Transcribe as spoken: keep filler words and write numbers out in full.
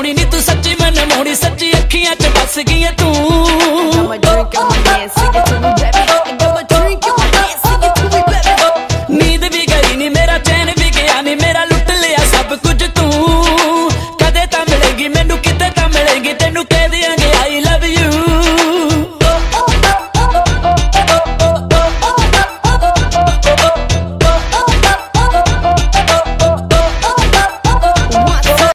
सोनी नी तू सच्ची मन मोड़ी सच्ची अखियां च बस गई तू।